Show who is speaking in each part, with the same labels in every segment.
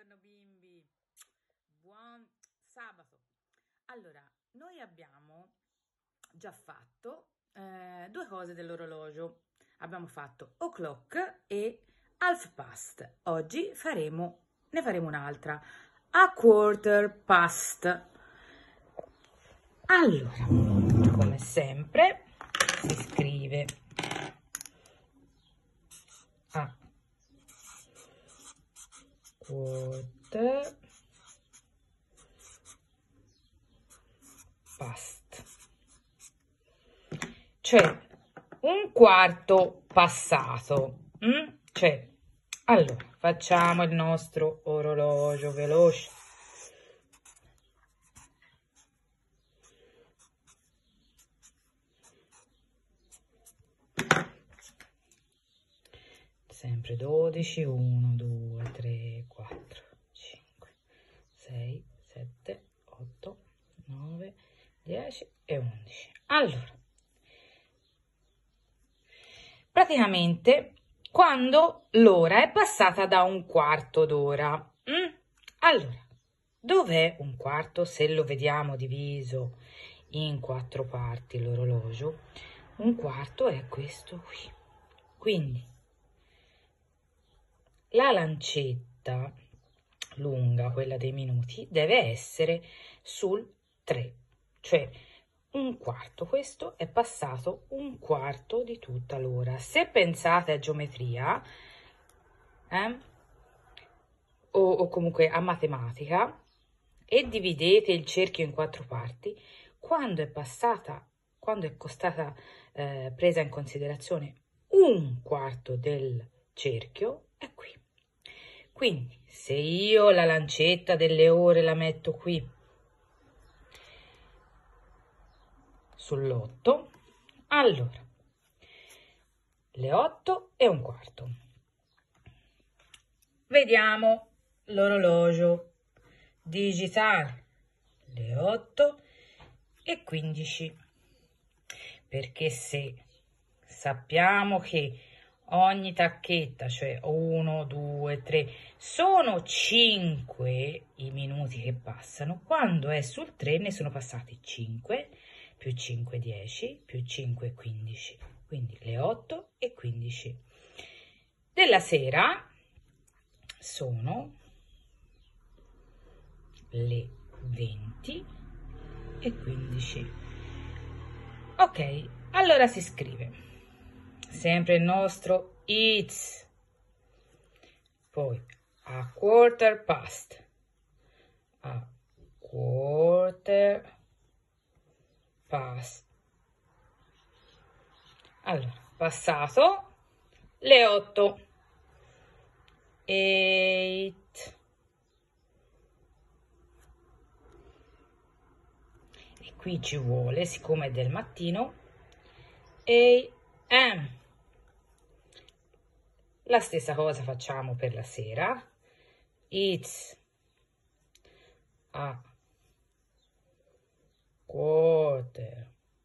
Speaker 1: Buongiorno bimbi, buon sabato. Allora, noi abbiamo già fatto due cose dell'orologio. Abbiamo fatto o'clock e half past. Oggi ne faremo un'altra, a quarter past. Allora, come sempre, si scrive a quarter past, cioè un quarto passato. Cioè, allora, facciamo il nostro orologio veloce. Sempre 12, 1, 2, 3, 4, 5, 6, 7, 8, 9, 10 e 11. Allora, praticamente quando l'ora è passata da un quarto d'ora. Allora, dov'è un quarto? Se lo vediamo diviso in 4 parti l'orologio, un quarto è questo qui. Quindi la lancetta lunga, quella dei minuti, deve essere sul 3, cioè un quarto. Questo è passato un quarto di tutta l'ora. Se pensate a geometria o comunque a matematica e dividete il cerchio in 4 parti, quando è stata presa in considerazione un quarto del cerchio, è qui. Quindi se io la lancetta delle ore la metto qui sull'8, allora le 8 e un quarto. Vediamo l'orologio digitale, le 8 e 15, perché se sappiamo che ogni tacchetta, cioè 1, 2, 3, sono 5 i minuti che passano, quando è sul 3 ne sono passati 5, più 5, 10, più 5, 15, quindi le 8 e 15. Della sera sono le 20 e 15. Ok, allora si scrive sempre il nostro it's, poi a quarter past, a quarter past. Allora, passato le 8, 8, e qui ci vuole, siccome è del mattino, AM. La stessa cosa facciamo per la sera. It's a quarter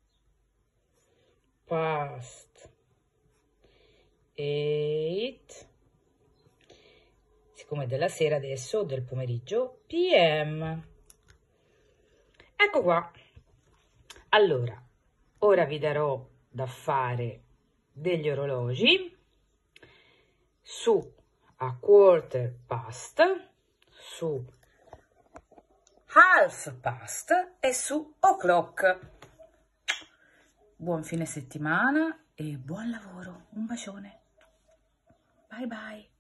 Speaker 1: past 8. Siccome è della sera adesso, del pomeriggio, PM. Ecco qua. Allora, ora vi darò da fare degli orologi su a quarter past, su half past e su o'clock. Buon fine settimana e buon lavoro. Un bacione. Bye bye.